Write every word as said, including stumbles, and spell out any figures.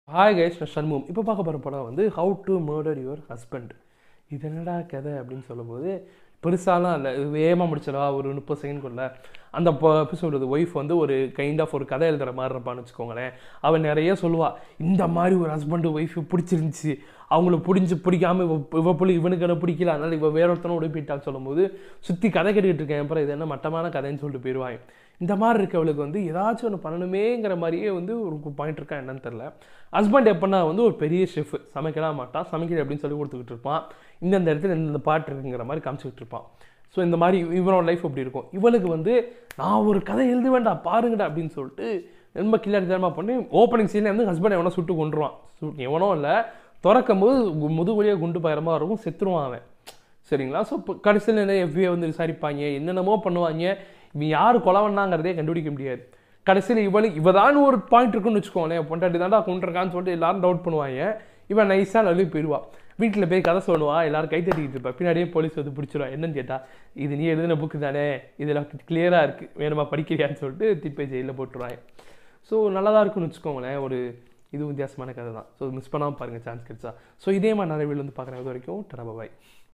Hi guys, நான் சண்முகம். இப்போ பார்க்க போகிற படம் வந்து how to murder your husband. இது என்னடா கதை அப்படின்னு சொல்லும்போது பெருசாலாம் இல்லை, இது வேகமாக முடிச்சிடவா ஒரு முப்பது செகண்ட்குள்ள அந்த எப்படி சொல்கிறது, ஒய்ஃப் வந்து ஒரு கைண்ட் ஆஃப் ஒரு கதை எழுதுகிற மாதிரி இருப்பான்னு வச்சுக்கோங்களேன். அவன் நிறைய சொல்லுவாள், இந்த மாதிரி ஒரு ஹஸ்பண்டு ஒய்ஃபு பிடிச்சிருந்துச்சி, அவங்கள பிடிச்சி பிடிக்காம இவ இவ புள்ளி இவனுக்கு என்ன பிடிக்கல, அதனால் இவ வேற ஒருத்தனும் உடுப்பிட்டான்னு சொல்லும்போது சுற்றி கதை கேட்டுக்கிட்டு இருக்கேன். அப்புறம் இது என்ன மட்டமான கதைன்னு சொல்லிட்டு போயிடுவாங்க. இந்த மாதிரி இருக்கவளுக்கு வந்து ஏதாச்சும் ஒன்று பண்ணணுமேங்கிற மாதிரியே வந்து ஒரு பாயிண்ட் இருக்கா என்னன்னு தெரில. ஹஸ்பண்ட் எப்படின்னா வந்து ஒரு பெரிய ஷெஃப், சமைக்கலாம் மாட்டான், சமைக்கிற அப்படின்னு சொல்லி கொடுத்துக்கிட்டு இருப்பான். இந்தந்த இடத்துல இந்த பாட்டு இருக்குங்கிற மாதிரி காமிச்சிக்கிட்டு இருப்பான். ஸோ இந்த மாதிரி இவனோட லைஃப் அப்படி இருக்கும். இவளுக்கு வந்து நான் ஒரு கதை எழுத வேண்டாம் பாருங்கடா அப்படின்னு சொல்லிட்டு ரொம்ப கில்லாடி தரமாக பண்ணி ஓப்பனிங் சீனில் வந்து ஹஸ்பண்ட் எவனோ சுட்டு கொண்டுருவான். சுட்டு எவனோ இல்லை, திறக்கும் போது முதுகுலியாக குண்டு பயரமாக இருக்கும், செத்துருவான் அவன். சரிங்களா? ஸோ இப்போ கடைசியில் என்ன எஃப்ஐ வந்து விசாரிப்பாங்க, என்னென்னமோ பண்ணுவாங்க. இவன் யார் கொலவண்ணாங்கிறதே கண்டுபிடிக்க முடியாது. கடைசியில் இவனுக்கு இவதான் ஒரு பாயிண்ட் இருக்குன்னு வச்சுக்கோங்களேன், பொண்டாட்டி தாண்டா கொண்டிருக்கான்னு சொல்லிட்டு எல்லாரும் டவுட் பண்ணுவாங்க. இவன் நைஸாக நழுவி போயிடுவான். வீட்டில் போய் கதை சொல்லுவா, எல்லாரும் கை தட்டிக்கிட்டு இருப்பா. பின்னாடியே போலீஸ் வந்து பிடிச்சிருவா. என்னன்னு கேட்டால், இது நீ எழுதின புக்கு தானே, இதில் கிளியராக இருக்குது, வேணுமா படிக்கிறியான்னு சொல்லிட்டு திருப்பி ஜெயிலில் போட்டுருவாங்க. ஸோ நல்லா தான் இருக்குன்னு வச்சுக்கோங்களேன். ஒரு இது வித்தியாசமான கதை தான். ஸோ மிஸ் பண்ணாமல் பாருங்கள் சான்ஸ் கிடைச்சா. ஸோ இதே மாதிரி நிறைய வீடு வந்து பார்க்குறது வரைக்கும் டரா பாய்.